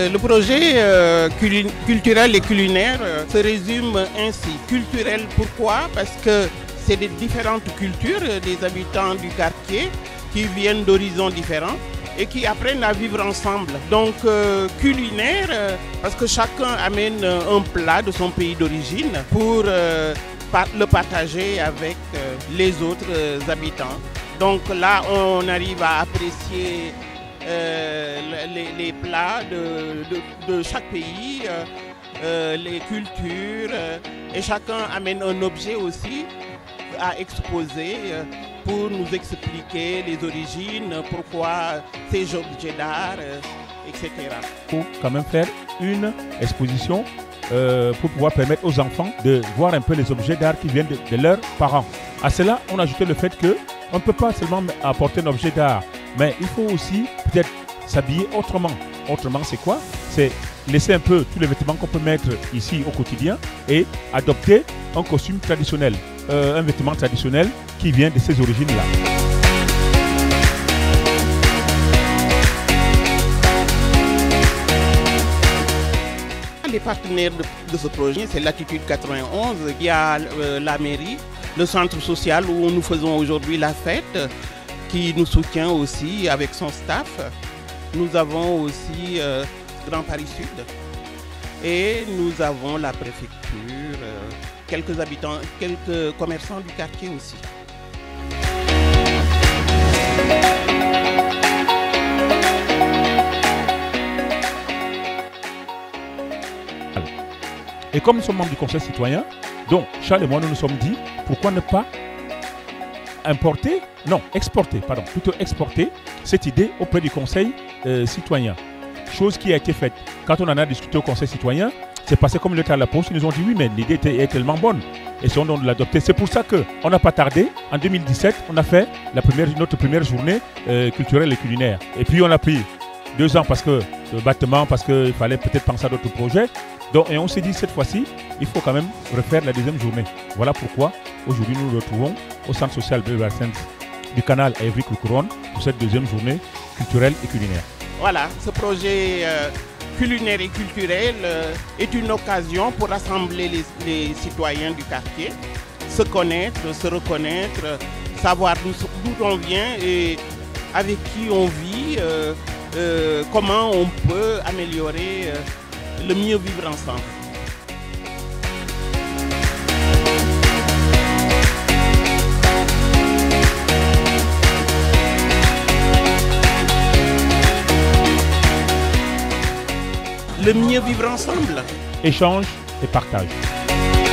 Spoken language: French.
Le projet culturel et culinaire se résume ainsi. Culturel, pourquoi? Parce que c'est des différentes cultures des habitants du quartier qui viennent d'horizons différents et qui apprennent à vivre ensemble. Donc culinaire, parce que chacun amène un plat de son pays d'origine pour le partager avec les autres habitants. Donc là, on arrive à apprécier les plats de chaque pays, les cultures, et chacun amène un objet aussi à exposer pour nous expliquer les origines, pourquoi ces objets d'art, etc. Il faut quand même faire une exposition pour pouvoir permettre aux enfants de voir un peu les objets d'art qui viennent de leurs parents. À cela, on a ajouté le fait qu'on ne peut pas seulement apporter un objet d'art, mais il faut aussi peut-être s'habiller autrement. Autrement, c'est quoi? C'est laisser un peu tous les vêtements qu'on peut mettre ici au quotidien et adopter un costume traditionnel, un vêtement traditionnel qui vient de ces origines-là. Les partenaires de ce projet, c'est Latitude 91, il y a la mairie, le centre social où nous faisons aujourd'hui la fête, qui nous soutient aussi avec son staff. Nous avons aussi Grand Paris Sud et nous avons la préfecture, quelques habitants, quelques commerçants du quartier aussi. Et comme nous sommes membres du Conseil citoyen, donc Charles et moi nous nous sommes dit, pourquoi ne pas exporter cette idée auprès du Conseil citoyen. Chose qui a été faite. Quand on en a discuté au Conseil citoyen, c'est passé comme le temps à la poste. Ils nous ont dit oui, mais l'idée est tellement bonne. Et si on doit l'adopter, c'est pour ça qu'on n'a pas tardé. En 2017, on a fait notre première journée culturelle et culinaire. Et puis on a pris 2 ans parce que le bâtiment, parce qu'il fallait peut-être penser à d'autres projets. Donc, et on s'est dit cette fois-ci, il faut quand même refaire la deuxième journée. Voilà pourquoi aujourd'hui nous nous retrouvons au centre social du canal à Évry-Couronne pour cette deuxième journée culturelle et culinaire. Voilà, ce projet culinaire et culturel est une occasion pour rassembler les citoyens du quartier, se connaître, se reconnaître, savoir d'où on vient et avec qui on vit, comment on peut améliorer le mieux vivre ensemble. Le mieux vivre ensemble. Échange et partage.